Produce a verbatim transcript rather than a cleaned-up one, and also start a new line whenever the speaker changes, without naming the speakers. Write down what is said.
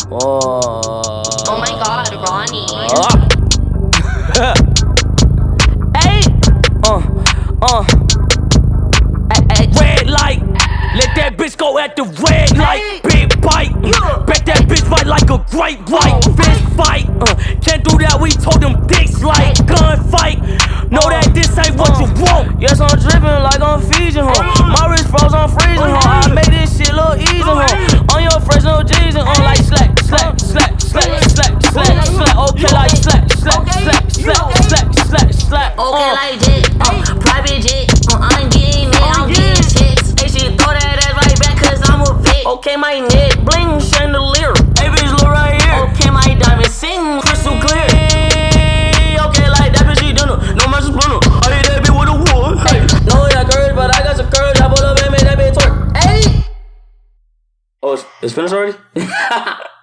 Oh,
oh my god, Ronnie.
Uh. Hey, uh, uh. Ay, ay. Red light, let that bitch go at the red light. Hey. Big bite, uh. Bet that bitch fight like a great white. Oh. Fist fight, uh. Can't do that, we told them dicks like gunfight. Know uh. that this ain't what uh. you want. Yes, I'm dripping like I'm Fiji, huh? My wrist froze, I'm freezing, huh? I made this shit look easy, huh? On your fresh, no G's, and on like slack, slack, slack, slack, slack, slack, slack. Okay, like slack, slack, slack, slack, slack, slack, slack.
Okay, like jet, uh, private jet, uh, I'm getting it, I'm getting checks. Hey, she throw that ass right back, cause I'm a bitch. Okay, my neck, bling, chandelier. Hey, bitch, look right here. Okay, my diamond sing, crystal clear. Okay, like that bitch, she done it. No match splinter. I hit that bitch with a wood. Hey, no, that courage, but I got some courage. I pull up and make that bitch twerk. Hey! Oh, it's, it's finished already?